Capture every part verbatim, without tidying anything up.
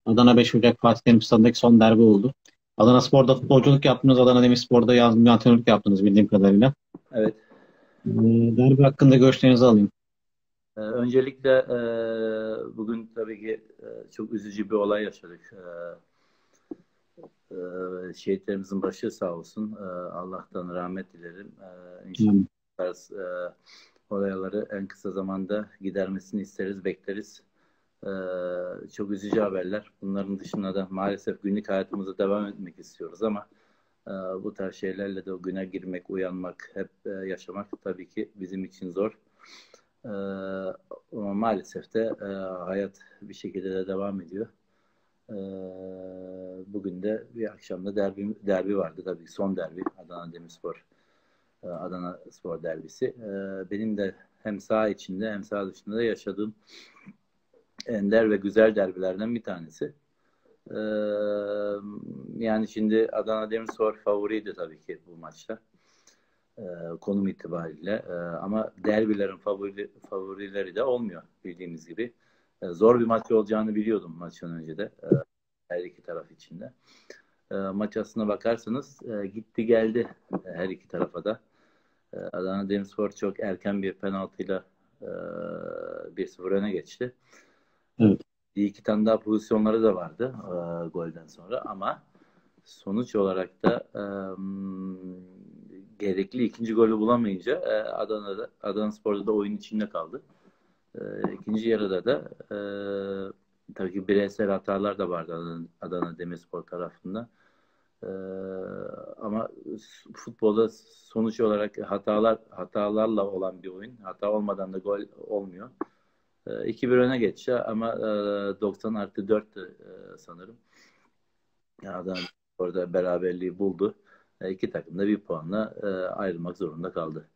Adana beş Ocak Fatih Terim Stadı'ndaki son derbi oldu. Adana Spor'da futbolculuk yaptınız. Adana Demirspor'da yazılımcı antrenörlük yaptınız bildiğim kadarıyla. Evet. Ee, derbi hakkında görüşlerinizi alayım. Ee, öncelikle e, bugün tabii ki e, çok üzücü bir olay yaşadık. Ee, e, şehitlerimizin başı sağ olsun. Ee, Allah'tan rahmet dilerim. Ee, inşallah Yani, bu tarz e, olayları en kısa zamanda gidermesini isteriz, bekleriz. Ee, çok üzücü haberler. Bunların dışında da maalesef günlük hayatımıza devam etmek istiyoruz ama e, bu tarz şeylerle de o güne girmek, uyanmak, hep e, yaşamak tabii ki bizim için zor. Ee, ama maalesef de e, hayat bir şekilde de devam ediyor. Ee, bugün de bir akşamda derbi, derbi vardı. Tabii son derbi Adana Demirspor, e, Adana Spor derbisi. Ee, benim de hem saha içinde hem saha dışında da yaşadığım ender ve güzel derbilerden bir tanesi. Ee, yani şimdi Adana Demirspor favoriydi tabii ki bu maçta. Ee, konum itibariyle. Ee, ama derbilerin favori, favorileri de olmuyor bildiğimiz gibi. Ee, zor bir maç olacağını biliyordum maçtan önce de. Ee, her iki taraf için de. Ee, maç aslına bakarsanız e, gitti geldi e, her iki tarafa da. Ee, Adana Demirspor çok erken bir penaltıyla e, bir sıfır öne geçti. evet. Bir iki tane daha pozisyonları da vardı e, golden sonra ama sonuç olarak da e, gerekli ikinci golü bulamayınca e, Adana'da Adanaspor'da da oyun içinde kaldı. E, ikinci yarıda da e, tabii ki bireysel hatalar da vardı Adana, Adana Demirspor tarafında. E, ama futbolda sonuç olarak hatalar hatalarla olan bir oyun. Hata olmadan da gol olmuyor. E, iki bir öne geçti ama e, doksan artı dört e, sanırım. Yani Adana orada beraberliği buldu. E, iki takım da bir puanla e, ayrılmak zorunda kaldı.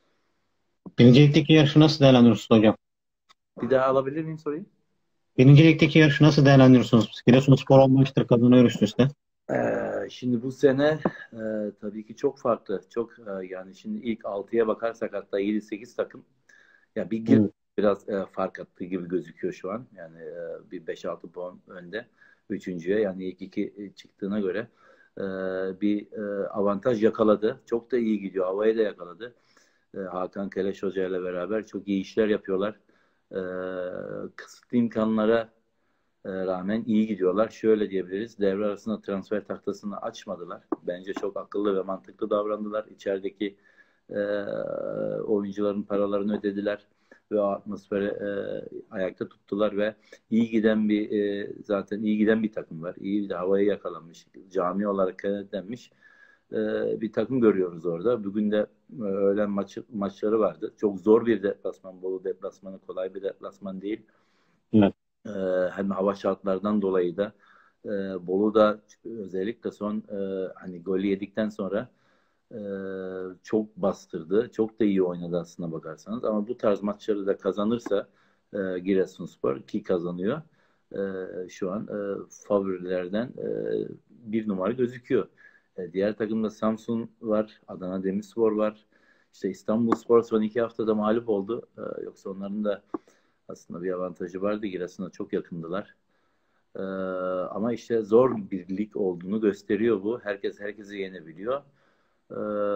Birinci ligdeki yarışı nasıl değerlendiriyorsunuz hocam? Bir daha alabilir miyim soruyu? Birinci ligdeki yarışı nasıl değerlendiriyorsunuz? Giresunspor on maçtır kazanıyor üst üste. Ee, şimdi bu sene e, tabii ki çok farklı. Çok e, yani şimdi ilk altıya bakarsak hatta yedi sekiz takım ya bir gir Evet. biraz e, fark attığı gibi gözüküyor şu an. Yani e, bir beş altı puan önde üçüncüye yani ilk iki e, çıktığına göre e, bir e, avantaj yakaladı. Çok da iyi gidiyor. Havayı da yakaladı. E, Hakan Keleş Hoca ile beraber çok iyi işler yapıyorlar. E, kısıtlı imkanlara e, rağmen iyi gidiyorlar. Şöyle diyebiliriz. Devre arasında transfer tahtasını açmadılar. Bence çok akıllı ve mantıklı davrandılar. İçerideki e, oyuncuların paralarını ödediler ve o atmosferi e, ayakta tuttular ve iyi giden bir e, zaten iyi giden bir takım var. İyi de havayı yakalamış. Cami olarak kenetlenmiş e, bir takım görüyoruz orada. Bugün de e, öğlen maçı, maçları vardı. Çok zor bir deplasman. Bolu deplasmanı kolay bir deplasman değil. Evet. Ee, hem hava şartlarından dolayı da e, Bolu'da özellikle son e, hani golü yedikten sonra e, çok bastırdı. Çok da iyi oynadı aslına bakarsanız. Ama bu tarz maçları da kazanırsa e, Giresunspor ki kazanıyor. E, şu an e, favorilerden e, bir numara gözüküyor. E, diğer takımda Samsun var, Adana Demirspor var. İşte İstanbulspor son iki haftada mağlup oldu. E, yoksa onların da aslında bir avantajı vardı. Giresun'a çok yakındılar. Ee, ama işte zor bir lig olduğunu gösteriyor bu. Herkes herkesi yenebiliyor. Ee,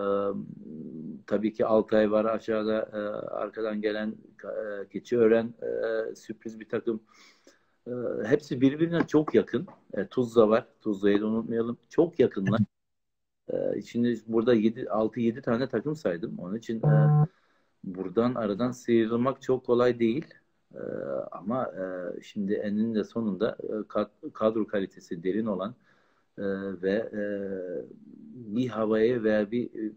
tabii ki Altay var aşağıda e, arkadan gelen e, Keçiören e, sürpriz bir takım. E, hepsi birbirine çok yakın. E, Tuzla var. Tuzla'yı da unutmayalım. Çok yakınlar. E, şimdi burada yedi altı yedi tane takım saydım. Onun için e, buradan aradan sıyrılmak çok kolay değil. Ee, ama e, şimdi eninde sonunda e, kad- kadro kalitesi derin olan e, ve e, bir havaya veya bir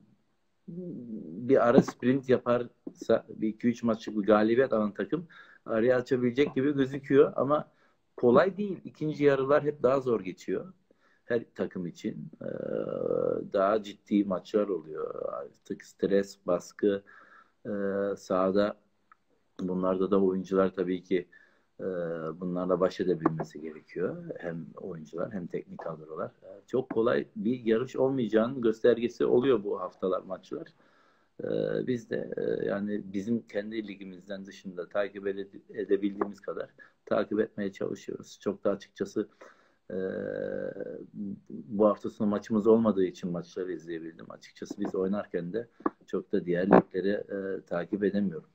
bir ara sprint yaparsa bir iki üç maçlık bir galibiyet alan takım araya açabilecek gibi gözüküyor ama kolay değil. İkinci yarılar hep daha zor geçiyor. Her takım için Ee, daha ciddi maçlar oluyor. Artık stres, baskı e, sahada bunlarda da oyuncular tabii ki e, bunlarla baş edebilmesi gerekiyor. Hem oyuncular hem teknik kadrolar. E, çok kolay bir yarış olmayacağının göstergesi oluyor bu haftalar maçlar. Ee, biz de e, yani bizim kendi ligimizden dışında takip ede- edebildiğimiz kadar takip etmeye çalışıyoruz. Çok da açıkçası e, bu hafta sonu maçımız olmadığı için maçları izleyebildim. Açıkçası biz oynarken de çok da diğer ligleri e, takip edemiyorum.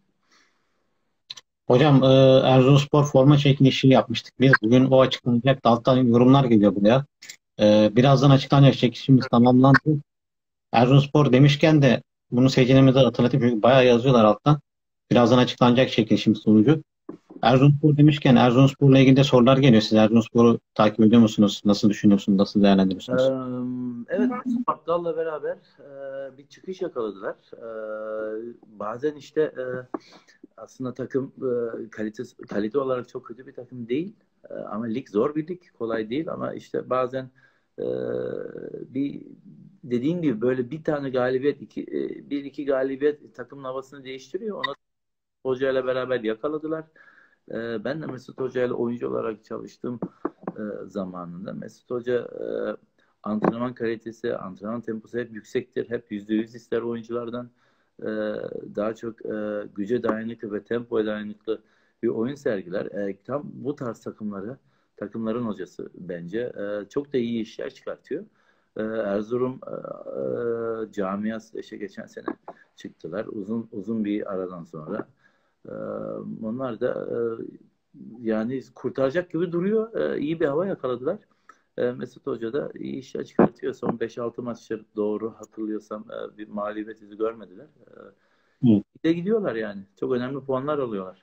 Hocam e, Erzurumspor forma çekilişi yapmıştık. Biz bugün o açıklanacak. Alttan yorumlar geliyor buraya. E, birazdan açıklanacak çekilişimiz tamamlandı. Erzurumspor demişken de bunu seyircilerimize hatırlatayım çünkü bayağı yazıyorlar alttan. Birazdan açıklanacak çekilişimiz sonucu. Erzurumspor demişken Erzurumspor'la ilgili de sorular geliyor. Siz Erzurumspor'u takip ediyor musunuz? Nasıl düşünüyorsunuz? Nasıl Eee, değerlendiriyorsunuz? Evet, Battal'la beraber eee, bir çıkış yakaladılar. Eee, bazen işte eee, aslında takım eee, kalitesi, kalite olarak çok kötü bir takım değil. Eee, ama lig zor bir lig, kolay değil ama işte bazen eee, bir dediğin gibi böyle bir tane galibiyet, iki, eee, bir iki galibiyet takımın havasını değiştiriyor. Ona Hoca ile beraber yakaladılar. Eee, ben de Mesut Hoca ile oyuncu olarak çalıştım e, zamanında. Mesut Hoca e, antrenman kalitesi, antrenman temposu hep yüksektir. Hep yüzde yüz ister oyunculardan. E, daha çok e, güce dayanıklı ve tempoya dayanıklı bir oyun sergiler. E, tam bu tarz takımları, takımların hocası bence. E, çok da iyi işler çıkartıyor. E, Erzurum e, e, camiası işte geçen sene çıktılar. Uzun uzun bir aradan sonra. E, onlar da e, yani kurtaracak gibi duruyor. E, iyi bir hava yakaladılar. E, Mesut Hoca da iyi işler çıkartıyor. Son beş altı maçtır doğru hatırlıyorsam e, bir mağlubiyet izi görmediler. E, Hı. bir de gidiyorlar yani. Çok önemli puanlar alıyorlar.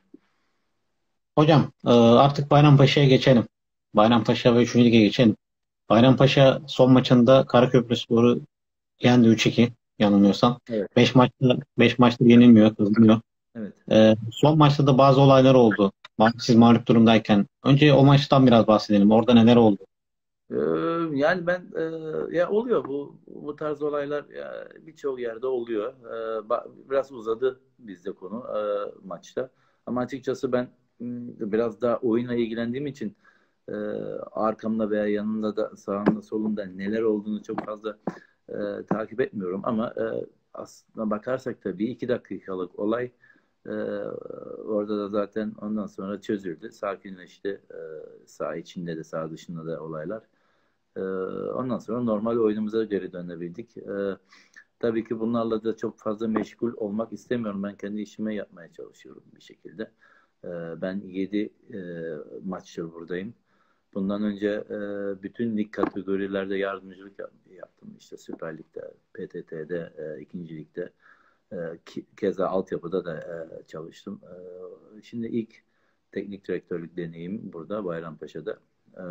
Hocam e, artık Bayrampaşa'ya geçelim. Bayrampaşa ve üçüncü lige geçelim. Bayrampaşa son maçında Karaköprüspor'u yendi üç iki yanılmıyorsam. Evet. beş maçta beş maçta yenilmiyor, kazanıyor. Evet. E, son maçta da bazı olaylar oldu. Siz mağlup durumdayken. Önce o maçtan biraz bahsedelim. Orada neler oldu? Ee, Yani ben e, ya oluyor bu bu tarz olaylar ya birçok yerde oluyor. Ee, ba- biraz uzadı bizde konu e, maçta. Ama açıkçası ben m, biraz daha oyunla ilgilendiğim için e, arkamda veya yanında da sağımda solumda neler olduğunu çok fazla e, takip etmiyorum. Ama e, aslına bakarsak tabii iki dakikalık olay e, orada da zaten ondan sonra çözüldü. Sakinleşti. E, saha içinde de saha dışında da olaylar. Ee, ondan sonra normal oyunumuza geri dönebildik. Ee, tabii ki bunlarla da çok fazla meşgul olmak istemiyorum. Ben kendi işime yapmaya çalışıyorum bir şekilde. Ee, ben yedi e, maçtır buradayım. Bundan önce e, bütün lig kategorilerde yardımcılık yaptım. İşte Süper Lig'de, P T T'de, e, ikinci Lig'de. E, keza altyapıda da e, çalıştım. E, şimdi ilk teknik direktörlük deneyim burada Bayrampaşa'da. E,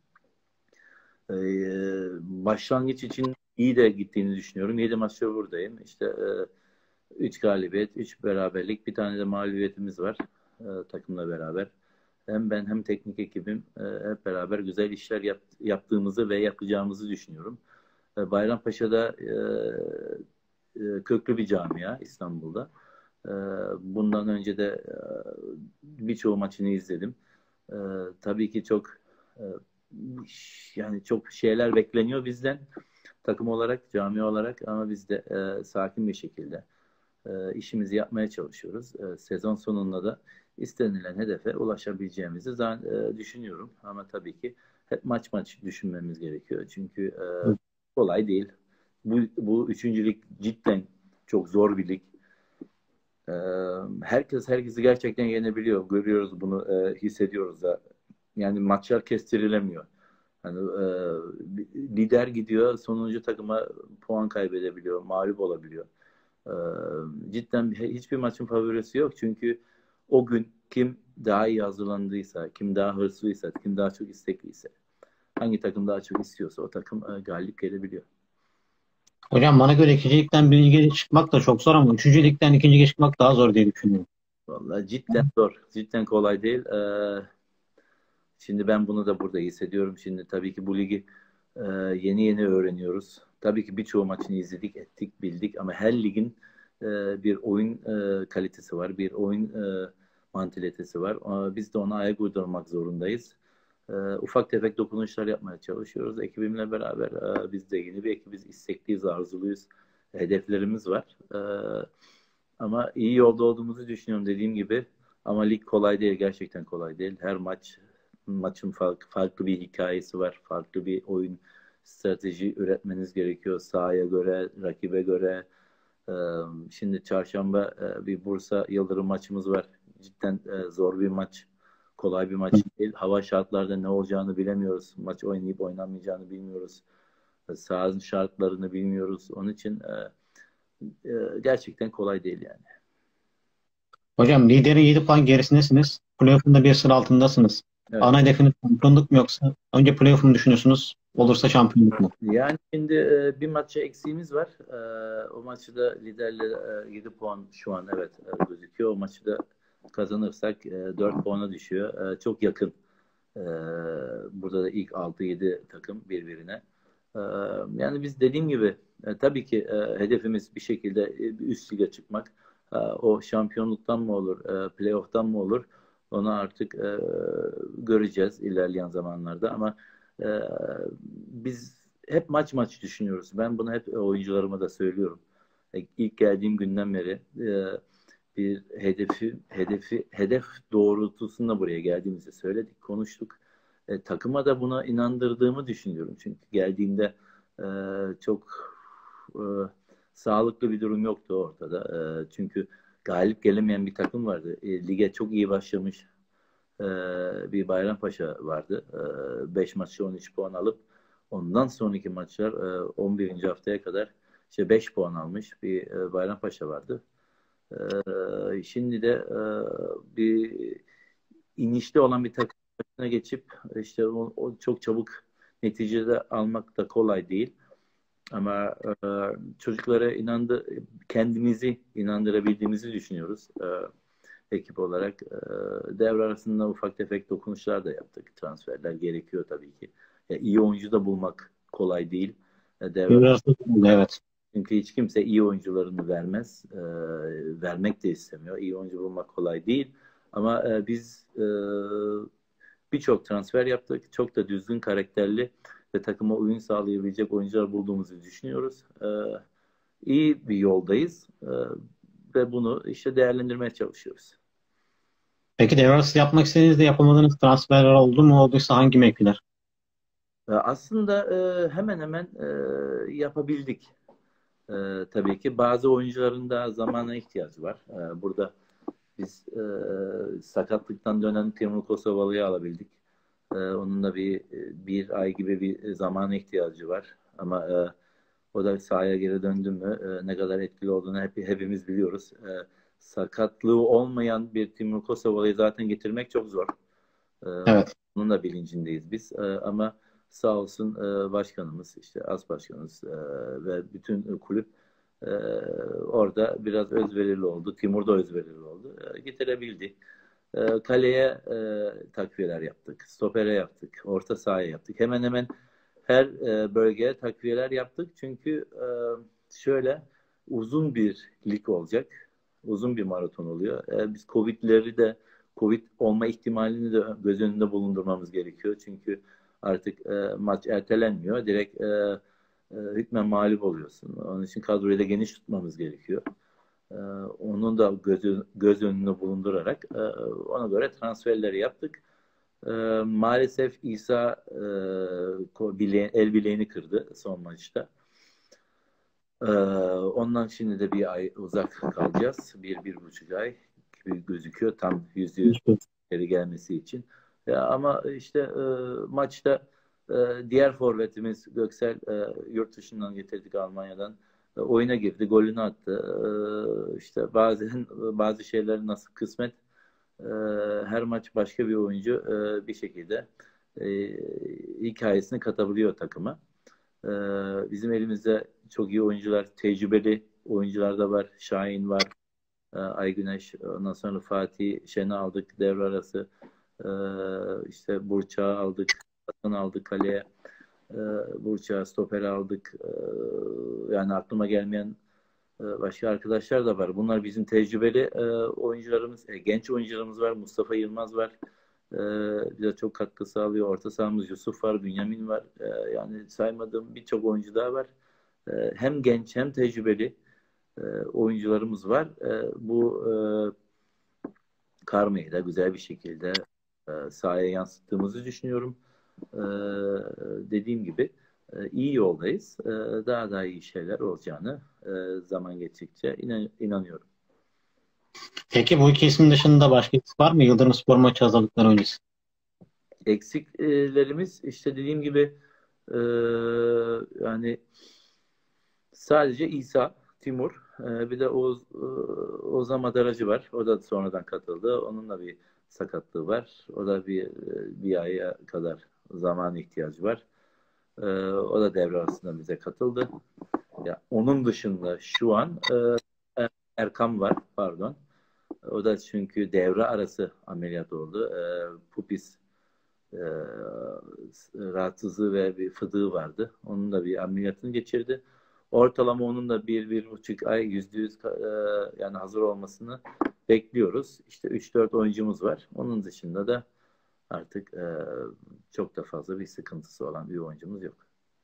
ee, başlangıç için iyi de gittiğini düşünüyorum. Yedi maçta buradayım. İşte üç galibiyet, üç beraberlik, bir tane de mağlubiyetimiz var e, takımla beraber. Hem ben hem teknik ekibim e, hep beraber güzel işler yap, yaptığımızı ve yapacağımızı düşünüyorum. E, Bayrampaşa'da e, e, köklü bir camia İstanbul'da. E, bundan önce de e, birçoğu maçını izledim. E, tabii ki çok e, yani çok şeyler bekleniyor bizden takım olarak, cami olarak ama biz de e, sakin bir şekilde e, işimizi yapmaya çalışıyoruz. E, sezon sonunda da istenilen hedefe ulaşabileceğimizi zan- e, düşünüyorum. Ama tabii ki hep maç maç düşünmemiz gerekiyor. Çünkü e, kolay değil. Bu, bu üçüncülük cidden çok zor bir lig. E, herkes herkesi gerçekten yenebiliyor. Görüyoruz bunu, e, hissediyoruz da. Yani maçlar kestirilemiyor. Hani e, lider gidiyor, sonuncu takıma puan kaybedebiliyor, mağlup olabiliyor. E, cidden bir- hiçbir maçın favorisi yok. Çünkü o gün kim daha iyi hazırlandıysa, kim daha hırslıysa, kim daha çok istekliyse, hangi takım daha çok istiyorsa o takım e, galip gelebiliyor. Hocam bana göre ikinci ligden birinci lige çıkmak da çok zor ama üçüncü ligden ikinci lige çıkmak daha zor diye düşünüyorum. Vallahi cidden zor. Cidden kolay değil. E, Şimdi ben bunu da burada hissediyorum. Şimdi tabii ki bu ligi e, yeni yeni öğreniyoruz. Tabii ki birçoğu maçını izledik, ettik, bildik ama her ligin e, bir oyun e, kalitesi var, bir oyun e, mantalitesi var. Ama biz de ona ayak uydurmak zorundayız. E, ufak tefek dokunuşlar yapmaya çalışıyoruz. Ekibimle beraber e, biz de yeni bir ekibiz, istekliyiz, arzuluyuz. hedeflerimiz var. E, ama iyi yolda olduğumuzu düşünüyorum dediğim gibi. Ama lig kolay değil, gerçekten kolay değil. Her maç maçın farklı, farklı bir hikayesi var. Farklı bir oyun strateji üretmeniz gerekiyor. Sahaya göre, rakibe göre. Ee, şimdi çarşamba e, bir Bursa Yıldırım maçımız var. Cidden e, zor bir maç. Kolay bir maç değil. Hava şartlarda ne olacağını bilemiyoruz. Maç oynayıp oynamayacağını bilmiyoruz. E, sahanın şartlarını bilmiyoruz. Onun için e, e, gerçekten kolay değil yani. Hocam liderin yedi puan gerisindesiniz. Playoff'un da bir sıra altındasınız. Evet. Ana hedefiniz şampiyonluk mu yoksa önce playoff'u mu düşünüyorsunuz? Olursa şampiyonluk mu? Yani şimdi e, bir maça eksiğimiz var. E, o maçı da liderle e, yedi puan şu an evet e, gözüküyor. O maçı da kazanırsak e, dört puana düşüyor. E, çok yakın. E, burada da ilk altı yedi takım birbirine. E, yani biz dediğim gibi e, tabii ki e, hedefimiz bir şekilde e, bir üst lige çıkmak. E, o şampiyonluktan mı olur, e, playoff'tan mı olur? Onu artık e, göreceğiz ilerleyen zamanlarda ama e, biz hep maç maç düşünüyoruz. Ben bunu hep oyuncularıma da söylüyorum. E, İlk geldiğim günden beri e, bir hedefi hedefi hedef doğrultusunda buraya geldiğimizi söyledik, konuştuk. E, takıma da buna inandırdığımı düşünüyorum. Çünkü geldiğimde e, çok e, sağlıklı bir durum yoktu ortada. E, çünkü galip gelemeyen bir takım vardı. E, lige çok iyi başlamış e, bir Bayrampaşa vardı. E, beş maçta on üç puan alıp ondan sonraki maçlar e, on birinci haftaya kadar işte beş puan almış bir e, Bayrampaşa vardı. E, şimdi de e, bir inişte olan bir takım başına geçip işte o, o çok çabuk neticede almak da kolay değil. Ama e, çocuklara inandı, kendimizi inandırabildiğimizi düşünüyoruz. E, ekip olarak. E, devre arasında ufak tefek dokunuşlar da yaptık. Transferler gerekiyor tabii ki. Ya, iyi oyuncu da bulmak kolay değil. E, devre Biraz da- evet. çünkü hiç kimse iyi oyuncularını vermez. E, vermek de istemiyor. İyi oyuncu bulmak kolay değil. Ama e, biz e, birçok transfer yaptık. Çok da düzgün karakterli ve takıma uyum sağlayabilecek oyuncular bulduğumuzu düşünüyoruz. E, iyi bir yoldayız. E, ve bunu işte değerlendirmeye çalışıyoruz. Peki devre arası yapmak istediğinizde yapamadığınız transferler oldu mu? Olduysa hangi mevkiler? E, Aslında e, hemen hemen e, yapabildik. E, tabii ki bazı oyuncuların da zamana ihtiyacı var. E, burada biz e, sakatlıktan dönen Timur Kosovalı'yı alabildik. E, onun da bir bir ay gibi bir zamana ihtiyacı var. Ama e, o da sahaya geri döndü mü e, ne kadar etkili olduğunu hep, hepimiz biliyoruz. E, sakatlığı olmayan bir Timur Kosovalı'yı zaten getirmek çok zor. E, Evet. onun da bilincindeyiz biz. E, ama sağ olsun e, başkanımız, işte as başkanımız e, ve bütün kulüp e, orada biraz özverili oldu. Timur da özverili oldu. E, getirebildi. E, kaleye e, takviyeler yaptık. Stopere yaptık. Orta sahaya yaptık. Hemen hemen her e, bölgeye takviyeler yaptık. Çünkü e, şöyle uzun bir lig olacak. Uzun bir maraton oluyor. E, biz Covid'leri de Covid olma ihtimalini de göz önünde bulundurmamız gerekiyor. Çünkü artık e, maç ertelenmiyor. Direkt e, e, hükmen mağlup oluyorsun. Onun için kadroyu da geniş tutmamız gerekiyor. E, onun da göz, göz önünde bulundurarak e, ona göre transferleri yaptık. E, maalesef İsa e, bileğin, el bileğini kırdı son maçta. E, ondan şimdi de bir ay uzak kalacağız. Bir, bir buçuk ay gibi gözüküyor. Tam yüzde yüz geri gelmesi için. Ya ama işte e, maçta e, diğer forvetimiz Göksel e, yurt dışından getirdik Almanya'dan. E, oyuna girdi, golünü attı. E, işte bazen bazı şeyler nasıl kısmet e, her maç başka bir oyuncu e, bir şekilde e, hikayesini katabiliyor takıma. E, bizim elimizde çok iyi oyuncular, tecrübeli oyuncular da var. Şahin var, e, Aygüneş, ondan sonra Fatih Şen'i aldık devre arası. E, işte Burçak'ı aldık, Hasan aldık kaleye. E, Burçak'ı stoperi aldık. E, yani aklıma gelmeyen e, başka arkadaşlar da var. Bunlar bizim tecrübeli e, oyuncularımız, e, genç oyuncularımız var. Mustafa Yılmaz var. E, bize çok katkı sağlıyor. Orta sahamız Yusuf var, Bünyamin var. E, yani saymadığım birçok oyuncu daha var. E, hem genç hem tecrübeli e, oyuncularımız var. E, bu e, karmayı da güzel bir şekilde e, sahaya yansıttığımızı düşünüyorum. E, dediğim gibi e, iyi yoldayız. E, daha daha iyi şeyler olacağını e, zaman geçtikçe inan inanıyorum. Peki bu iki isim dışında başka isim var mı Yıldırımspor maçı hazırlıkları öncesi? Eksiklerimiz işte dediğim gibi e, yani sadece İsa, Timur, e, bir de Oğuz, e, Ozan Madaracı var. O da sonradan katıldı. Onun da bir sakatlığı var. O da bir bir aya kadar zaman ihtiyacı var. E, o da devre arasında bize katıldı. Ya onun dışında şu an e, Erkam var, pardon. O da çünkü devre arası ameliyat oldu. E, pupis e, rahatsızlığı ve bir fıdığı vardı. Onun da bir ameliyatını geçirdi. Ortalama onun da bir, bir buçuk ay yüzde yüz e, yani hazır olmasını bekliyoruz. İşte üç dört oyuncumuz var. Onun dışında da artık e, çok da fazla bir sıkıntısı olan bir oyuncumuz yok.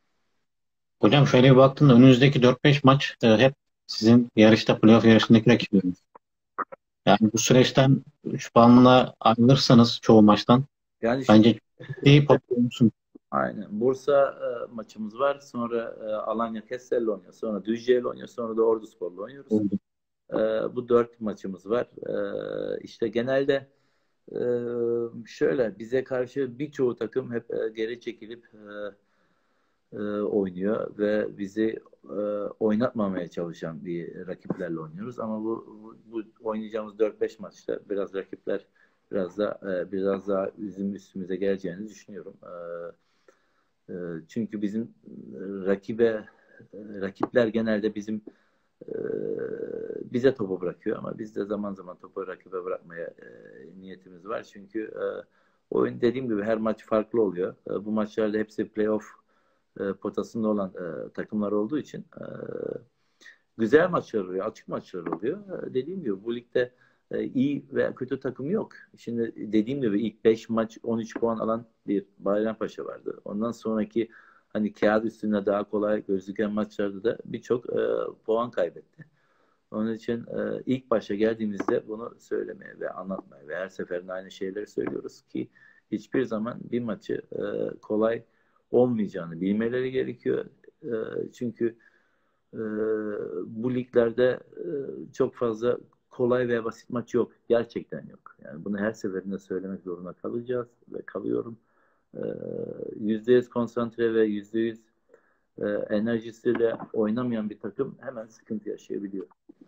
Hocam şöyle bir baktığında önünüzdeki dört beş maç e, hep sizin yarışta playoff yarışındaki rakipleriniz. Yani bu süreçten üç puanla ayrılırsanız çoğu maçtan Yani şimdi bence iyi pozisyonlusun. aynen. Bursa e, maçımız var. Sonra e, Alanya Kestel'le oynuyor. Sonra Düzce'yle oynuyor. Sonra da Orduspor'la oynuyoruz. E, bu dört maçımız var. E, işte genelde e, şöyle bize karşı birçoğu takım hep e, geri çekilip e, e, oynuyor ve bizi e, oynatmamaya çalışan bir rakiplerle oynuyoruz. Ama bu, bu, bu oynayacağımız dört beş maçta biraz rakipler biraz da e, biraz daha bizim üstümüze geleceğini düşünüyorum. E, e, çünkü bizim e, rakibe e, rakipler genelde bizim e, bize topu bırakıyor ama biz de zaman zaman topu rakibe bırakmaya e, niyetimiz var. Çünkü e, oyun dediğim gibi her maç farklı oluyor. E, bu maçlarda hepsi playoff e, potasında olan e, takımlar olduğu için e, güzel maçlar oluyor, açık maçlar oluyor. E, dediğim gibi bu ligde e, iyi ve kötü takım yok. Şimdi dediğim gibi ilk beş maç on üç puan alan bir Bayrampaşa vardı. Ondan sonraki hani kağıt üstünde daha kolay gözüken maçlarda da birçok e, puan kaybetti. Onun için e, ilk başa geldiğimizde bunu söylemeye ve anlatmaya ve her seferinde aynı şeyleri söylüyoruz ki hiçbir zaman bir maçı e, kolay olmayacağını bilmeleri gerekiyor. E, çünkü e, bu liglerde e, çok fazla kolay veya basit maç yok. Gerçekten yok. Yani bunu her seferinde söylemek zorunda kalacağız ve kalıyorum. E, yüzde yüz konsantre ve yüzde yüz e, enerjisiyle oynamayan bir takım hemen sıkıntı yaşayabiliyor.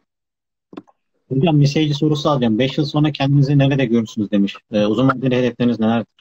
Hocam bir seyirci sorusu alacağım. beş yıl sonra kendinizi nerede görürsünüz demiş. E, uzun vadeli hedefleriniz nelerdir?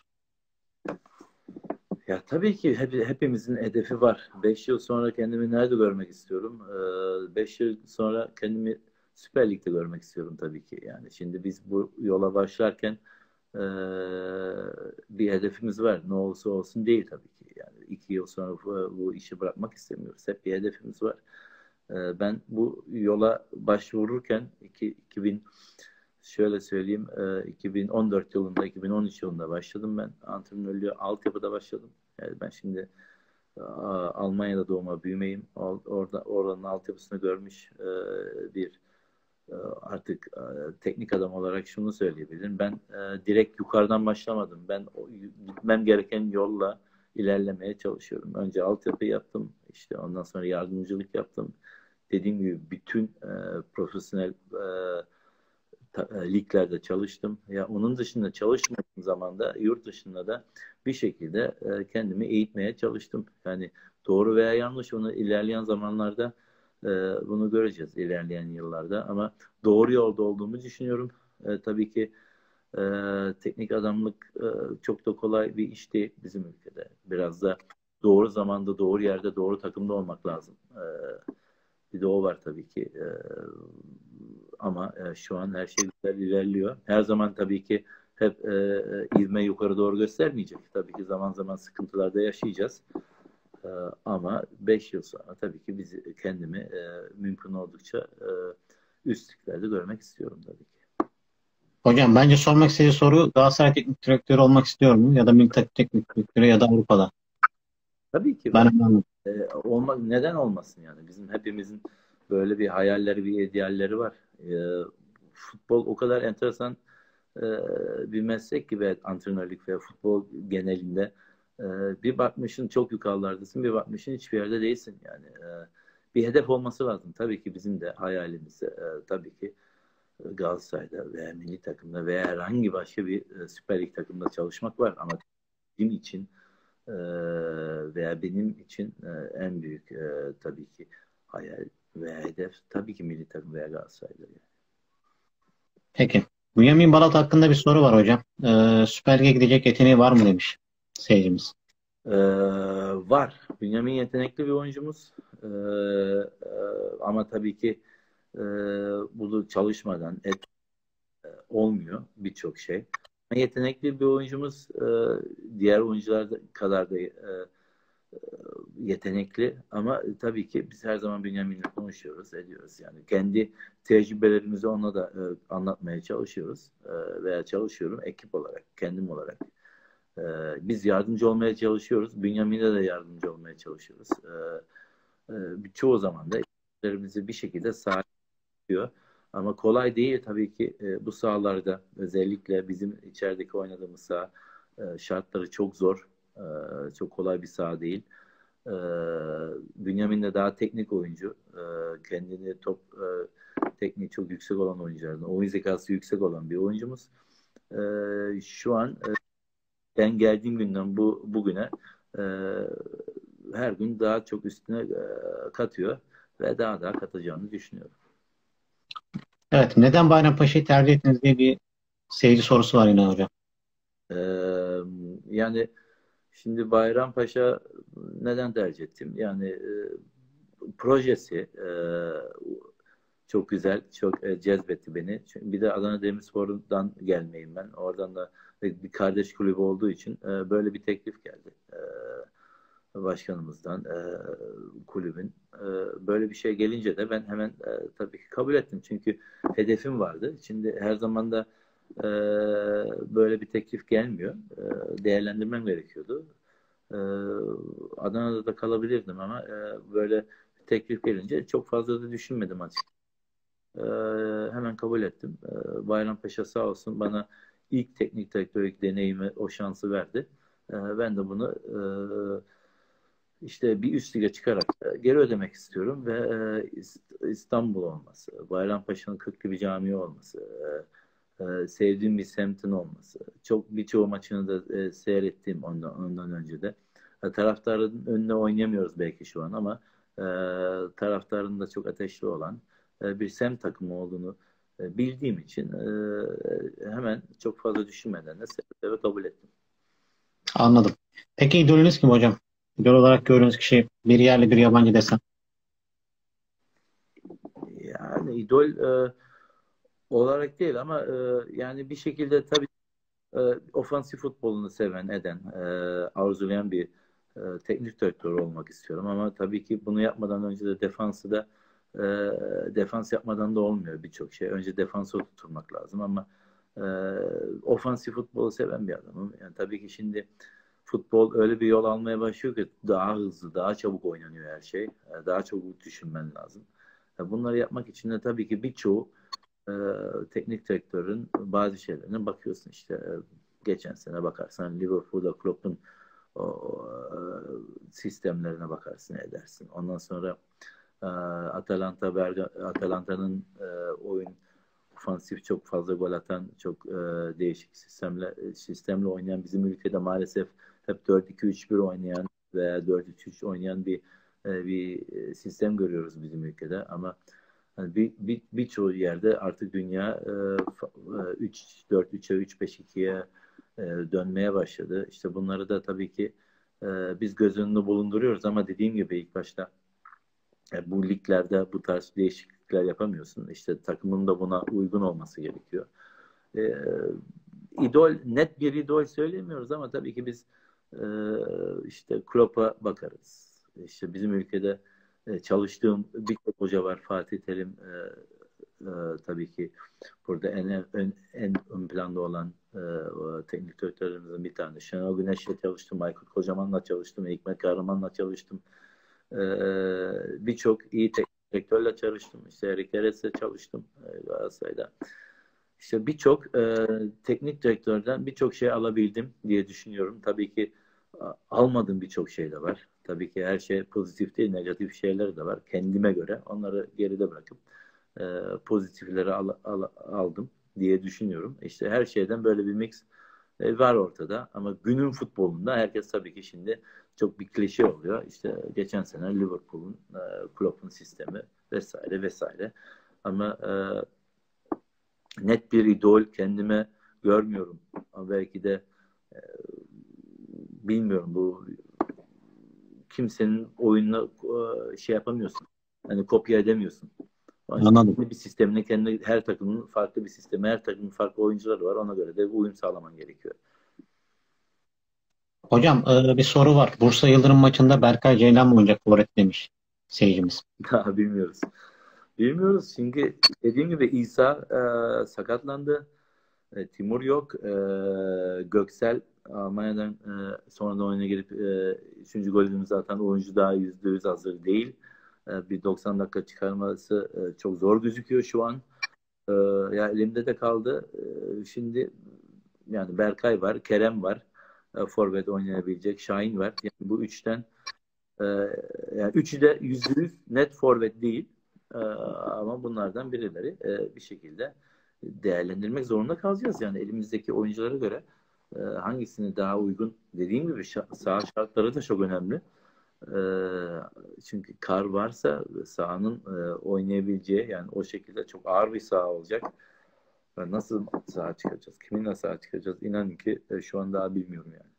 Ya tabii ki hep, hepimizin hedefi var. Beş yıl sonra kendimi nerede görmek istiyorum? Ee, beş yıl sonra kendimi Süper Lig'de görmek istiyorum tabii ki. Yani şimdi biz bu yola başlarken ee, bir hedefimiz var. Ne olursa olsun değil tabii ki. Yani iki yıl sonra bu, bu işi bırakmak istemiyoruz. Hep bir hedefimiz var. Ee, ben bu yola başvururken iki, iki bin şöyle söyleyeyim e, iki bin on dört yılında iki bin on üç yılında başladım ben. Antrenörlüğe altyapıda başladım. Yani ben şimdi a, Almanya'da doğma büyümeyim. Orada oranın altyapısını görmüş e, bir e, artık e, teknik adam olarak şunu söyleyebilirim. Ben e, direkt yukarıdan başlamadım. Ben o, gitmem gereken yolla ilerlemeye çalışıyorum. Önce altyapı yaptım. İşte ondan sonra yardımcılık yaptım. Dediğim gibi bütün e, profesyonel e, ta, e, liglerde çalıştım. Ya onun dışında çalışmadığım zaman da yurt dışında da bir şekilde e, kendimi eğitmeye çalıştım. Yani doğru veya yanlış onu ilerleyen zamanlarda e, bunu göreceğiz ilerleyen yıllarda. Ama doğru yolda olduğumu düşünüyorum. E, tabii ki e, teknik adamlık e, çok da kolay bir iş değil bizim ülkede. Biraz da doğru zamanda, doğru yerde, doğru takımda olmak lazım. E, bir de o var tabii ki. E, ama e, şu an her şey güzel ilerliyor. Her zaman tabii ki hep e, e, ivme yukarı doğru göstermeyecek. Tabii ki zaman zaman sıkıntılar da yaşayacağız. E, ama beş yıl sonra tabii ki biz kendimi e, mümkün oldukça e, üstlüklerde görmek istiyorum tabii ki. Hocam bence sormak istediği soru Galatasaray teknik direktörü olmak istiyor mu? Ya da milli takım teknik direktörü ya da Avrupa'da. Tabii ki Ben var. anladım. E, olma, neden olmasın yani? Bizim hepimizin böyle bir hayalleri, bir idealleri var. E, futbol o kadar enteresan e, bir meslek gibi antrenörlük ve futbol genelinde. E, bir bakmışın çok yukarılardasın, bir bakmışın hiçbir yerde değilsin yani. E, bir hedef olması lazım. Tabii ki bizim de hayalimiz, e, tabii ki Galatasaray'da veya milli takımda veya herhangi başka bir e, Süper Lig takımda çalışmak var ama bizim için e, veya benim için e, en büyük e, tabii ki hayal veya hedef tabii ki milli takım veya Galatasaray'dır. Yani. Peki. Bünyamin Balat hakkında bir soru var hocam. Ee, Süper Lig'e gidecek yeteneği var mı demiş seyircimiz. Ee, var. Bünyamin yetenekli bir oyuncumuz. Ee, e, ama tabii ki e, bunu çalışmadan et, olmuyor birçok şey. Yetenekli bir oyuncumuz e, diğer oyuncular kadar da e, yetenekli ama tabii ki biz her zaman Bünyamin'le konuşuyoruz, ediyoruz. Yani kendi tecrübelerimizi ona da e, anlatmaya çalışıyoruz e, veya çalışıyorum ekip olarak, kendim olarak. E, biz yardımcı olmaya çalışıyoruz. Bünyamin'e de yardımcı olmaya çalışıyoruz. E, e, çoğu zaman da işlerimizi bir şekilde sağlıyor. Ama kolay değil tabii ki e, bu sahalarda özellikle bizim içerideki oynadığımız saha e, şartları çok zor. E, çok kolay bir saha değil. Ee, Bünyamin de daha teknik oyuncu. Ee, kendini top e, tekniği çok yüksek olan oyunculardan. Oyun zekası yüksek olan bir oyuncumuz. Ee, şu an e, ben geldiğim günden bu bugüne e, her gün daha çok üstüne e, katıyor ve daha daha katacağını düşünüyorum. Evet. Neden Bayrampaşa'yı tercih ettiniz diye bir seyirci sorusu var yine hocam. Ee, yani şimdi Bayrampaşa neden tercih ettim? Yani e, projesi e, çok güzel, çok e, cezbetti beni. Çünkü bir de Adana Demirspor'dan gelmeyim ben. Oradan da bir kardeş kulübü olduğu için e, böyle bir teklif geldi. E, başkanımızdan, e, kulübün. E, böyle bir şey gelince de ben hemen e, tabii ki kabul ettim. Çünkü hedefim vardı. Şimdi her zaman da e, böyle bir teklif gelmiyor. E, değerlendirmem gerekiyordu. E, Adana'da da kalabilirdim ama e, böyle teklif gelince çok fazla da düşünmedim açıkçası. E, hemen kabul ettim. E, Bayrampaşa sağ olsun bana ilk teknik direktörlük deneyimi o şansı verdi. E, ben de bunu e, işte bir üst lige çıkarak e, geri ödemek istiyorum ve e, İstanbul olması, Bayrampaşa'nın Kırklı bir cami olması, e, e, sevdiğim bir semtin olması, çok birçoğu maçını da e, seyrettiğim ondan, ondan önce de. E, taraftarın önüne oynayamıyoruz belki şu an ama e, taraftarın da çok ateşli olan e, bir semt takımı olduğunu e, bildiğim için e, hemen çok fazla düşünmeden de seve kabul ettim. Anladım. Peki idolünüz kim hocam? İdol olarak gördüğünüz kişi bir yerli bir yabancı desem. Yani idol e, olarak değil ama e, yani bir şekilde tabii e, ofansif futbolunu seven, eden, e, arzulayan bir e, teknik direktör olmak istiyorum. Ama tabii ki bunu yapmadan önce de defansı da e, defans yapmadan da olmuyor birçok şey. Önce defansı oturtmak lazım ama e, ofansif futbolu seven bir adamım. Yani tabii ki şimdi futbol öyle bir yol almaya başlıyor ki daha hızlı, daha çabuk oynanıyor her şey. E, daha çabuk düşünmen lazım. E, bunları yapmak için de tabii ki birçoğu e, teknik direktörün bazı şeylerine bakıyorsun işte e, geçen sene bakarsan Liverpool'da Klopp'un o, e, sistemlerine bakarsın edersin. Ondan sonra e, Atalanta Berga, Atalanta'nın e, oyun ofansif çok fazla gol atan çok e, değişik sistemle sistemle oynayan bizim ülkede maalesef hep dört iki üç bir oynayan veya dört üç üç oynayan bir e, bir sistem görüyoruz bizim ülkede ama hani bir, bir, birçoğu yerde artık dünya e, üç dört üçe üç beş ikiye e, dönmeye başladı. İşte bunları da tabii ki e, biz göz önünde bulunduruyoruz ama dediğim gibi ilk başta e, bu liglerde bu tarz değişiklikler yapamıyorsun. İşte takımın da buna uygun olması gerekiyor. E, idol, net bir idol söylemiyoruz ama tabii ki biz e, işte Klopp'a bakarız. İşte bizim ülkede e, çalıştığım birçok hoca var. Fatih Terim e, e, tabii ki burada en, en, en ön planda olan e, o teknik direktörlerimizin bir tanesi. Şenol Güneş'le çalıştım, Aykut Kocaman'la çalıştım, Hikmet Kahraman'la çalıştım. E, Birçok iyi teknik direktörle çalıştım. İşte Erik Eres'le çalıştım e, Galatasaray'da. İşte birçok e, teknik direktörden birçok şey alabildim diye düşünüyorum. Tabii ki a- almadığım birçok şey de var. Tabii ki her şey pozitif değil, negatif şeyler de var. Kendime göre onları geride bırakıp e, pozitifleri al, al, aldım diye düşünüyorum. İşte her şeyden böyle bir mix e, var ortada. Ama günün futbolunda herkes tabii ki şimdi çok bir klişe oluyor. İşte geçen sene Liverpool'un, e, Klopp'un sistemi vesaire vesaire. Ama e, net bir idol kendime görmüyorum. Ama belki de e, bilmiyorum, bu kimsenin oyununa e, şey yapamıyorsun. Hani kopya edemiyorsun. Onun için Anladım. kendi bir sistemine, kendi her takımın farklı bir sistemi, her takımın farklı oyuncuları var. Ona göre de uyum sağlaman gerekiyor. Hocam e, bir soru var. Bursa Yıldırım maçında Berkay Ceylan mı oynayacak forvet demiş seyircimiz. Daha bilmiyoruz. Bilmiyoruz çünkü dediğim gibi İsa e, sakatlandı. E, Timur yok. E, Göksel Almanya'dan e, sonradan oyuna girip e, üçüncü golümüzü atan oyuncu daha yüzde yüz hazır değil. E, bir doksan dakika çıkarması e, çok zor gözüküyor şu an. E, Ya elimde de kaldı. E, şimdi yani Berkay var, Kerem var. E, forvet oynayabilecek. Şahin var. Yani bu üçten e, yani üçü de yüzde yüz net forvet değil. E, ama bunlardan birileri e, bir şekilde değerlendirmek zorunda kalacağız. Yani elimizdeki oyunculara göre e, hangisini daha uygun, dediğim gibi şa- saha şartları da çok önemli. E, Çünkü kar varsa sahanın e, oynayabileceği, yani o şekilde çok ağır bir saha olacak. Ve nasıl saha çıkacağız? Kiminle saha çıkacağız? İnanın ki e, şu an daha bilmiyorum yani.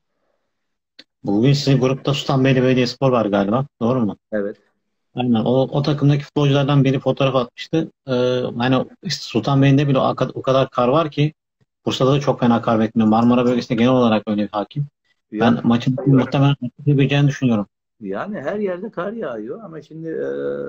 Bugün sizin grupta Sultanbeyli Belediyespor var galiba. Doğru mu? Evet. Aynen. O, o takımdaki futbolculardan biri fotoğraf atmıştı. Ee, hani Sultanbeyli'nde bile o, o kadar kar var ki Bursa'da da çok fena kar bekleniyor. Marmara bölgesinde genel olarak öyle bir hakim. Yani Ben maçın muhtemelen yapabileceğini düşünüyorum. Yani her yerde kar yağıyor ama şimdi e,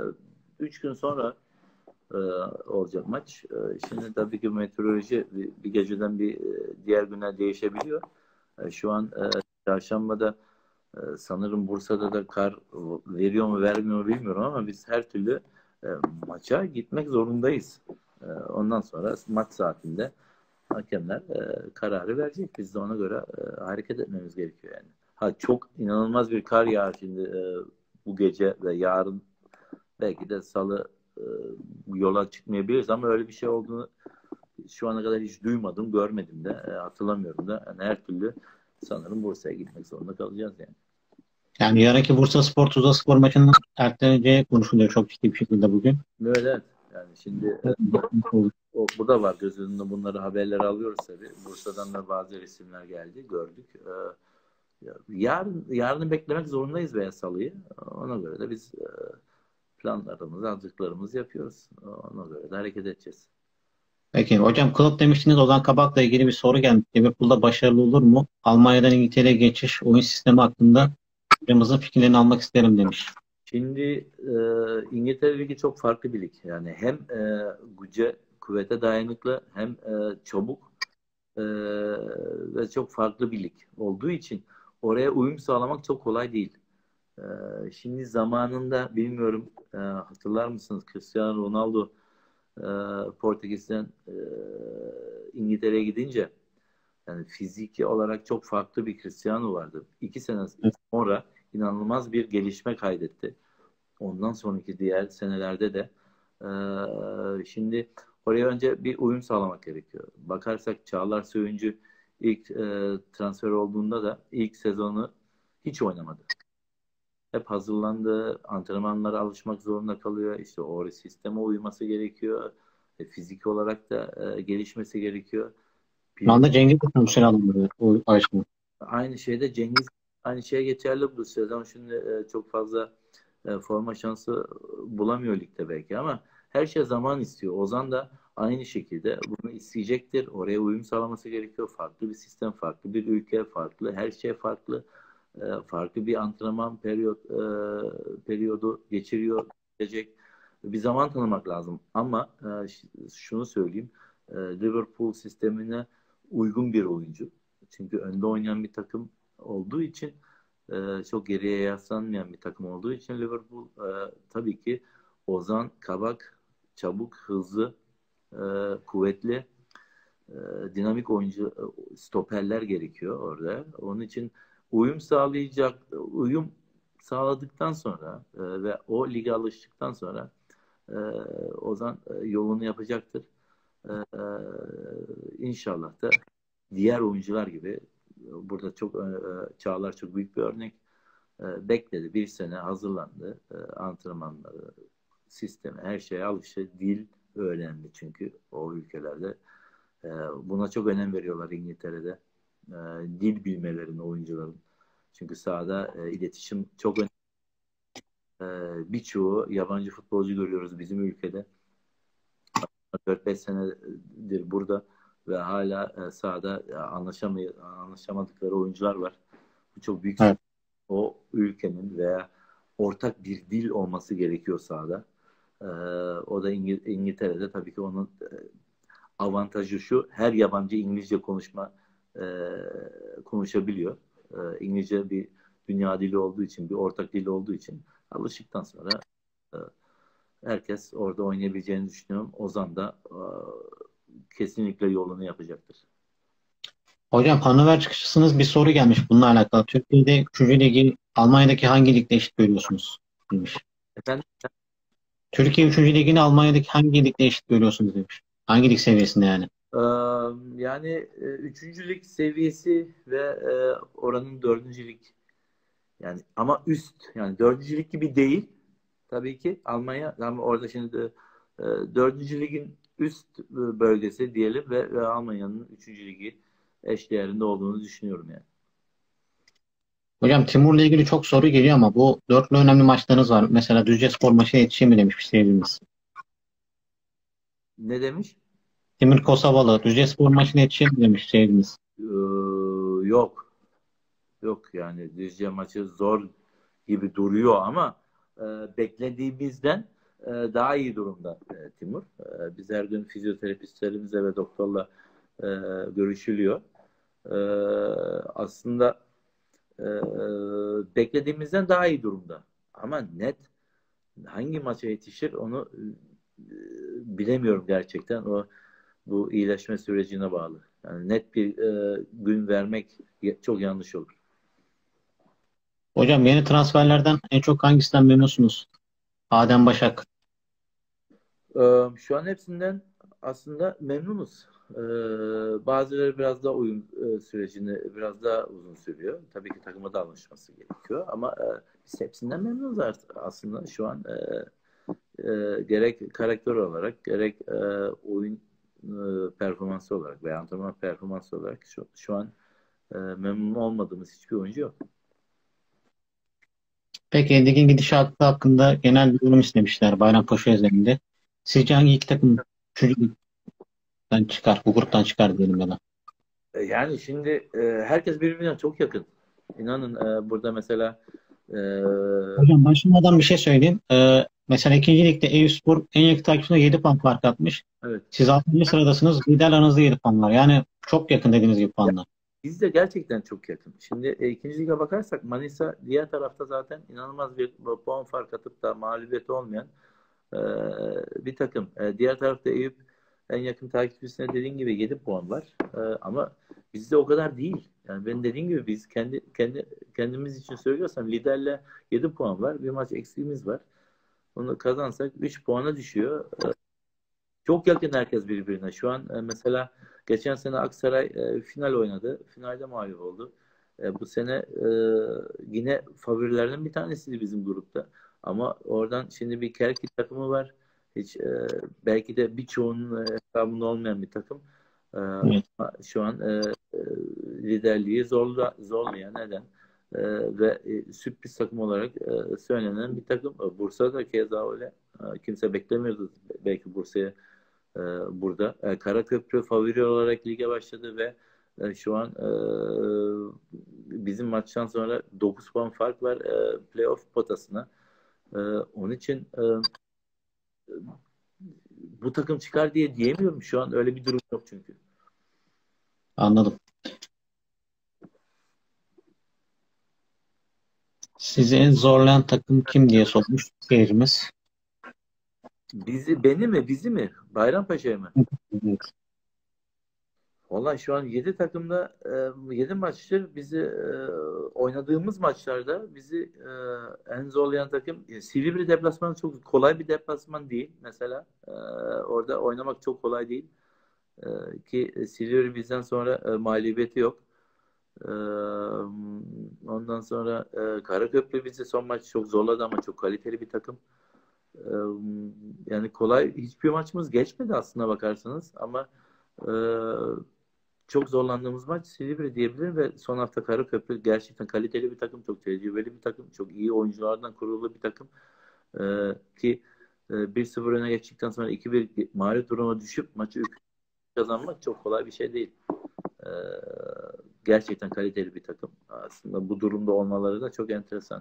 üç gün sonra e, olacak maç. E, şimdi tabii ki meteoroloji bir, bir geceden bir e, diğer güne değişebiliyor. E, şu an e, çarşambada e, sanırım Bursa'da da kar veriyor mu vermiyor mu bilmiyorum ama biz her türlü e, maça gitmek zorundayız. E, ondan sonra maç saatinde hakemler e, kararı verecek. Biz de ona göre e, hareket etmemiz gerekiyor yani. Ha, çok inanılmaz bir kar yağar şimdi e, bu gece ve yarın, belki de salı e, yola çıkmayabiliriz ama öyle bir şey olduğunu şu ana kadar hiç duymadım, görmedim de, e, hatırlamıyorum da. Yani her türlü sanırım Bursa'ya gitmek zorunda kalacağız yani. Yani yarınki Bursaspor Tuzlaspor maçının erteleneceği konuşuluyor çok ciddi bir şekilde bugün. Böyle evet. Yani şimdi e, o, bu da var göz önünde, bunları haberleri alıyoruz tabii. Bursa'dan da bazı resimler geldi, gördük. E, yarın yarını beklemek zorundayız veya salıyı. Ona göre de biz e, planlarımızı, hazırlıklarımızı yapıyoruz. Ona göre de hareket edeceğiz. Peki hocam Klopp demiştiniz Ozan Kabak'la ilgili bir soru gelmiş. Liverpool'da başarılı olur mu? Almanya'dan İngiltere'ye geçiş oyun sistemi hakkında hocamızın fikirlerini almak isterim demiş. Şimdi e, İngiltere Ligi çok farklı bir lig. Yani hem e, güce, kuvvete dayanıklı, hem e, çabuk e, ve çok farklı bir lig olduğu için oraya uyum sağlamak çok kolay değil. E, Şimdi zamanında bilmiyorum, e, hatırlar mısınız, Cristiano Ronaldo e, Portekiz'den e, İngiltere'ye gidince, yani fiziki olarak çok farklı bir Cristiano vardı. İki sene Evet. sonra inanılmaz bir gelişme kaydetti. Ondan sonraki diğer senelerde de e, şimdi oraya önce bir uyum sağlamak gerekiyor. Bakarsak Çağlar Söyüncü ilk e, transfer olduğunda da ilk sezonu hiç oynamadı. Hep hazırlandı, antrenmanlara alışmak zorunda kalıyor. İşte o sisteme uyması gerekiyor. E, fiziki olarak da e, gelişmesi gerekiyor. Şu Bir, anda Cengiz de transfer alındı o açma. Aynı şeyde Cengiz, aynı şeye geçerli bu sezon. Şimdi e, çok fazla e, forma şansı bulamıyor ligde belki ama her şey zaman istiyor. Ozan da aynı şekilde bunu isteyecektir. Oraya uyum sağlaması gerekiyor. Farklı bir sistem, farklı bir ülke, farklı her şey farklı. E, farklı bir antrenman periyot e, periyodu geçiriyor, geçecek. Bir zaman tanımak lazım. Ama e, şunu söyleyeyim. E, Liverpool sistemine uygun bir oyuncu. Çünkü önde oynayan bir takım olduğu için e, çok geriye yaslanmayan bir takım olduğu için Liverpool e, tabii ki Ozan, Kabak, çabuk, hızlı, e, kuvvetli, e, dinamik oyuncu, e, stoperler gerekiyor orada. Onun için uyum sağlayacak, uyum sağladıktan sonra e, ve o lige alıştıktan sonra e, Ozan e, yolunu yapacaktır. E, e, inşallah da diğer oyuncular gibi burada çok e, Çağlar çok büyük bir örnek. E, bekledi. Bir sene hazırlandı. E, antrenmanları, sistemi, her şeye alıştı. Dil önemli çünkü o ülkelerde. E, buna çok önem veriyorlar İngiltere'de. E, dil bilmelerini oyuncuların. Çünkü sahada e, iletişim çok önemli. E, birçoğu yabancı futbolcu görüyoruz bizim ülkede. dört beş senedir burada ve hala e, sahada e, anlaşamay anlaşamadıkları oyuncular var. Bu çok büyük. Evet. O ülkenin veya ortak bir dil olması gerekiyor sahada. Ee, o da İngil İngiltere'de tabii ki onun e, avantajı şu, her yabancı İngilizce konuşma e, konuşabiliyor. E, İngilizce bir dünya dili olduğu için, bir ortak dili olduğu için alıştıktan sonra e, herkes orada oynayabileceğini düşünüyorum. Ozan da e, kesinlikle yolunu yapacaktır. Hocam Hanöver çıkışısınız bir soru gelmiş bununla alakalı. Türkiye'de üçüncü ligi Almanya'daki hangi ligde eşit görüyorsunuz? Demiş. Efendim? Türkiye üçüncü ligini Almanya'daki hangi ligde eşit görüyorsunuz demiş. Hangi lig seviyesinde yani? Ee, yani e, üçüncülük seviyesi ve e, oranın dördüncülük yani ama üst yani dördüncülük gibi değil tabii ki Almanya ama orada şimdi e, dördüncü ligin üst e, bölgesi diyelim ve, ve Almanya'nın üçüncü ligi eşdeğerinde olduğunu düşünüyorum yani. Hocam Timur'la ilgili çok soru geliyor ama bu dörtlü önemli maçlarınız var. Mesela Düzcespor maçına yetişeyim mi demiş bir seyircimiz. Ne demiş? Timur Kosovalı Düzcespor maçına yetişeyim mi demiş seyircimiz. Ee, yok. Yok yani Düzce maçı zor gibi duruyor ama e, beklediğimizden e, daha iyi durumda e, Timur. E, biz her gün fizyoterapistlerimizle ve doktorla e, görüşülüyor. E, aslında e, beklediğimizden daha iyi durumda. Ama net hangi maça yetişir onu e, bilemiyorum gerçekten. O bu iyileşme sürecine bağlı. Yani net bir e, gün vermek çok yanlış olur. Hocam yeni transferlerden en çok hangisinden memnunsunuz? Adem Başak. Ee, şu an hepsinden aslında memnunuz. Ee, bazıları biraz daha uyum e, sürecini biraz daha uzun sürüyor. Tabii ki takıma da alışması gerekiyor ama e, biz hepsinden memnunuz artık aslında şu an e, e, gerek karakter olarak gerek e, oyun e, performansı olarak veya antrenman performansı olarak şu, şu an e, memnun olmadığımız hiçbir oyuncu yok. Peki ligin gidişatı hakkında genel bir yorum istemişler Bayrampaşa özelinde. Sizce hangi iki takım üçüncü ligden çıkar, bu gruptan çıkar diyelim ya da. E, Yani şimdi e, herkes birbirine çok yakın. İnanın e, burada mesela e, Hocam başlamadan bir şey söyleyeyim. Ee, mesela ikinci ligde Eyüpspor en yakın takipçisine yedi puan fark atmış. evet. Siz altıncı sıradasınız. Lider aranızda yedi puan var. Yani çok yakın dediğiniz gibi puanlar. Biz de gerçekten çok yakın. Şimdi e, ikinci lige bakarsak Manisa diğer tarafta zaten inanılmaz bir puan fark atıp da mağlubiyeti olmayan e, bir takım. E, diğer tarafta Eyüp en yakın takipçisine dediğin gibi yedi puan var. E, ama bizde o kadar değil. Yani ben dediğim gibi biz kendi kendi kendimiz için söylüyorsam liderle yedi puan var. Bir maç eksiğimiz var. Onu kazansak üç puana düşüyor. Çok yakın herkes birbirine. Şu an e, mesela geçen sene Aksaray e, final oynadı. Finalde mağlup oldu. E, bu sene e, yine favorilerden bir tanesiydi bizim grupta. Ama oradan şimdi bir Kerki takımı var. Hiç e, belki de birçoğunun e, hesabında olmayan bir takım. E, Evet. ama şu an e, e, liderliği zorla, zorlayan neden? E, ve e, sürpriz takım olarak e, söylenen bir takım. E, Bursa'da keza öyle. E, kimse beklemiyordu belki Bursa'ya e, burada. E, Karaköprü favori olarak lige başladı ve e, şu an e, bizim maçtan sonra dokuz puan fark var e, playoff potasına. E, onun için e, bu takım çıkar diye diyemiyorum. Şu an öyle bir durum yok çünkü. Anladım. Sizi en zorlayan takım kim diye sormuş seyircimiz. Bizi, beni mi, bizi mi? Bayrampaşa'yı mı? Evet. Valla şu an yedi takımda yedi maçtır bizi e, oynadığımız maçlarda bizi e, en zorlayan takım e, Silivri deplasmanı çok kolay bir deplasman değil. Mesela e, orada oynamak çok kolay değil. E, ki Silivri bizden sonra e, mağlubiyeti yok. E, ondan sonra e, Karaköprü bizi son maç çok zorladı ama çok kaliteli bir takım. E, yani kolay hiçbir maçımız geçmedi aslına bakarsanız ama e, çok zorlandığımız maç Silivri diyebilirim ve son hafta Karaköprü gerçekten kaliteli bir takım, çok tecrübeli bir takım, çok iyi oyunculardan kurulu bir takım. Ee, ki e, bir sıfır öne geçtikten sonra iki bir mağlup duruma düşüp maçı üç kazanmak çok kolay bir şey değil. Ee, gerçekten kaliteli bir takım. Aslında bu durumda olmaları da çok enteresan.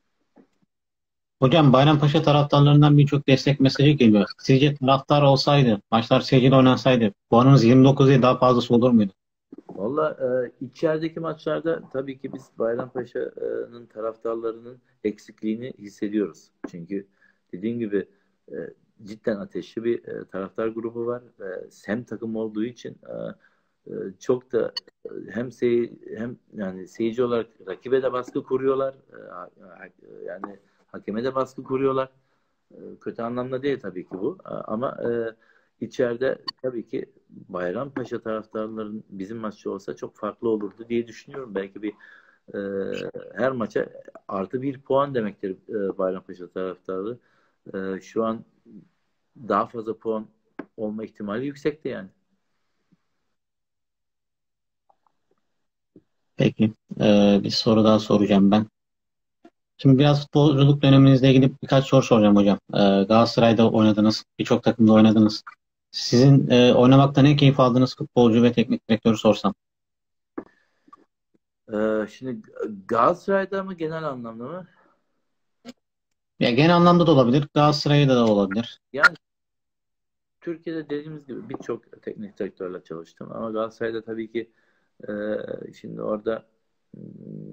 Hocam Bayrampaşa taraftarlarından birçok destek mesajı geliyor. Sizce taraftar olsaydı, maçlar seyirciyle oynansaydı puanımız yirmi dokuz değil daha fazlası olur muydu? Valla e, içerideki maçlarda tabii ki biz Bayrampaşa'nın taraftarlarının eksikliğini hissediyoruz. Çünkü dediğim gibi e, cidden ateşli bir e, taraftar grubu var. E, hem takım olduğu için e, e, çok da e, hem sey hem yani seyirci olarak rakibe de baskı kuruyorlar. E, ha- ha- yani hakeme de baskı kuruyorlar. E, kötü anlamda değil tabii ki bu. A- Ama e, içeride tabii ki Bayrampaşa taraftarların bizim maçı olsa çok farklı olurdu diye düşünüyorum. Belki bir e, her maça artı bir puan demektir e, Bayrampaşa taraftarı. E, şu an daha fazla puan olma ihtimali yüksekti yani. Peki, ee, bir soru daha soracağım ben. Şimdi biraz futbolculuk döneminizle ilgili birkaç soru soracağım hocam. Ee, Galatasaray'da oynadınız, birçok takımda oynadınız. Sizin e, oynamaktan en keyif aldığınız futbolcu ve teknik direktörü sorsam. E, şimdi Galatasaray'da mı genel anlamda mı? Ya genel anlamda da olabilir, Galatasaray'da da olabilir. Yani Türkiye'de dediğimiz gibi birçok teknik direktörle çalıştım ama Galatasaray'da tabii ki e, şimdi orada hmm,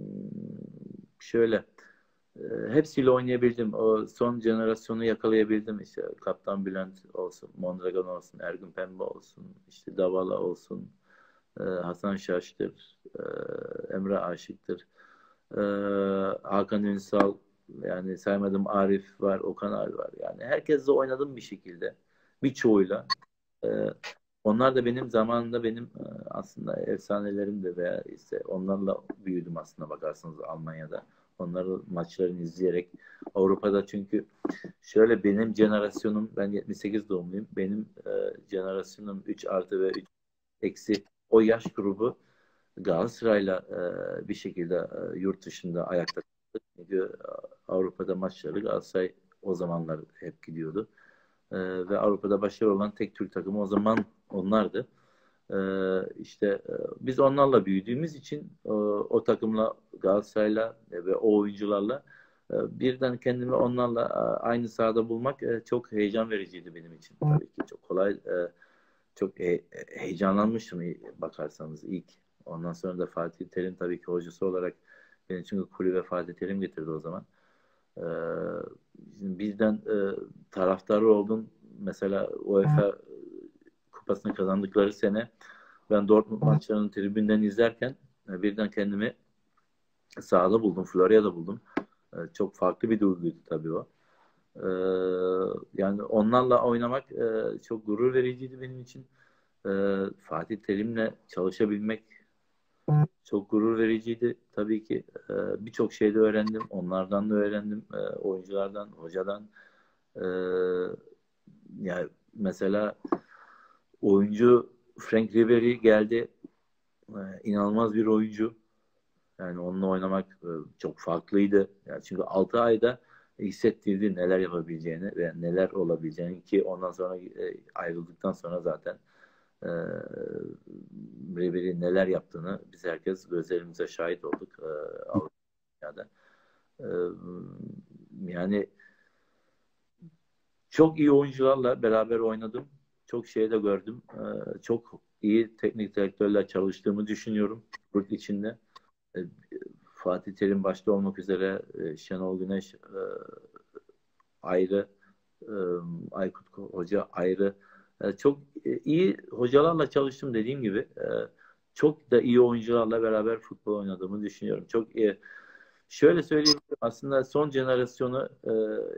şöyle e, hepsiyle oynayabildim. O son jenerasyonu yakalayabildim. İşte Kaptan Bülent olsun, Mondragon olsun, Ergün Pembe olsun, işte Davala olsun, e, Hasan Şaş'tır, e, Emre Aşık'tır, e, Hakan Ünsal, yani saymadım Arif var, Okan abi var. Yani herkesle oynadım bir şekilde. Birçoğuyla. E, onlar da benim zamanında benim e, aslında efsanelerim de veya işte onlarla büyüdüm aslında bakarsanız Almanya'da. Onların maçlarını izleyerek Avrupa'da çünkü şöyle benim jenerasyonum ben yetmiş sekiz doğumluyum. Benim e, jenerasyonum üç artı ve üç eksi o yaş grubu Galatasaray'la e, bir şekilde e, yurt dışında ayakta kaldı. Çünkü e, Avrupa'da maçları Galatasaray o zamanlar hep gidiyordu. E, ve Avrupa'da başarılı olan tek Türk takımı o zaman onlardı. E, işte e, biz onlarla büyüdüğümüz için e, o takımla Galatasaray'la e, ve o oyuncularla e, birden kendimi onlarla e, aynı sahada bulmak e, çok heyecan vericiydi benim için. Tabii ki çok kolay, e, çok he- heyecanlanmıştım bakarsanız ilk. Ondan sonra da Fatih Terim tabii ki hocası olarak beni çünkü kulübe Fatih Terim getirdi o zaman. Ee, şimdi bizden e, taraftarı oldum. Mesela UEFA kupasını kazandıkları sene ben Dortmund maçlarını tribünden izlerken e, birden kendimi sahada buldum. Florya'da buldum. E, çok farklı bir duyguydu tabii o. E, yani onlarla oynamak e, çok gurur vericiydi benim için. E, Fatih Terim'le çalışabilmek çok gurur vericiydi. Tabii ki e, birçok şeyde öğrendim. Onlardan da öğrendim. E, oyunculardan, hocadan. E, yani mesela oyuncu Frank Ribery geldi. E, inanılmaz bir oyuncu. Yani onunla oynamak e, çok farklıydı. Yani çünkü altı ayda hissettirdi neler yapabileceğini ve neler olabileceğini ki ondan sonra e, ayrıldıktan sonra zaten e, Ribery neler yaptığını biz herkes gözlerimize şahit olduk e, Avrupa'da. E, yani çok iyi oyuncularla beraber oynadım. Çok şey de gördüm. E, çok iyi teknik direktörler çalıştığımı düşünüyorum yurt içinde. E, Fatih Terim başta olmak üzere e, Şenol Güneş e, ayrı, e, Aykut Hoca ayrı. E, çok e, iyi hocalarla çalıştım dediğim gibi. E, çok da iyi oyuncularla beraber futbol oynadığımı düşünüyorum. Çok iyi. Şöyle söyleyeyim, aslında son jenerasyonu e,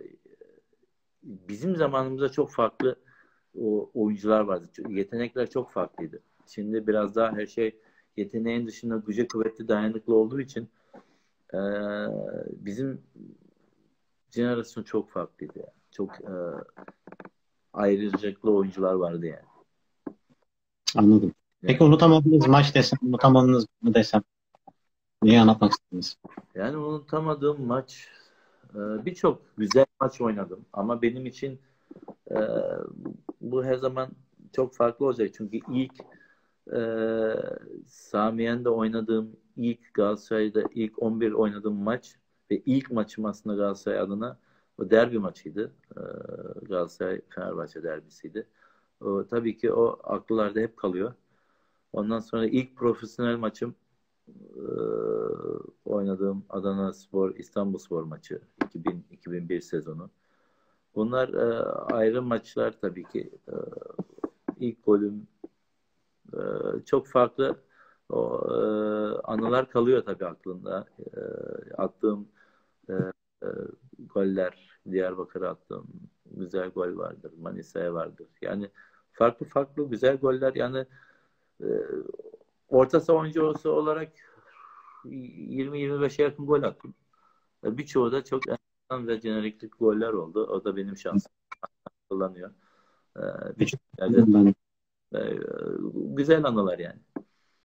bizim zamanımızda çok farklı o oyuncular vardı. Yetenekler çok farklıydı. Şimdi biraz daha her şey yeteneğin dışında güce kuvvetli dayanıklı olduğu için e, bizim jenerasyon çok farklıydı yani. Çok e, ayrıcalıklı oyuncular vardı yani. Anladım. Yani, Peki unutamadığınız maç desem, unutamadığınız mı desem? Neyi anlatmak istediniz? yani unutamadığım maç, e, birçok güzel maç oynadım ama benim için e, bu her zaman çok farklı olacak. Çünkü ilk e, Samiyen'de oynadığım, ilk Galatasaray'da ilk on bir oynadığım maç ve ilk maçım aslında Galatasaray adına o derbi maçıydı. E, Galatasaray-Fenerbahçe derbisiydi. O, tabii ki o akıllarda hep kalıyor. Ondan sonra ilk profesyonel maçım e, oynadığım Adana Spor İstanbul Spor maçı iki bin iki bin bir sezonu. Bunlar e, ayrı maçlar tabii ki. E, ilk golüm e, çok farklı o e, anılar kalıyor tabii aklında. E, attığım e, e, goller, Diyarbakır'a attığım güzel gol vardır. Manisa'ya vardır. Yani farklı farklı güzel goller. Yani e, orta saha oyuncusu olarak yirmi yirmi beşe yakın gol attım. E, birçoğu da çok enteresan ve jeneriklik goller oldu. O da benim şansım kullanıyor. E, birçok yerde Ben e, güzel anılar yani.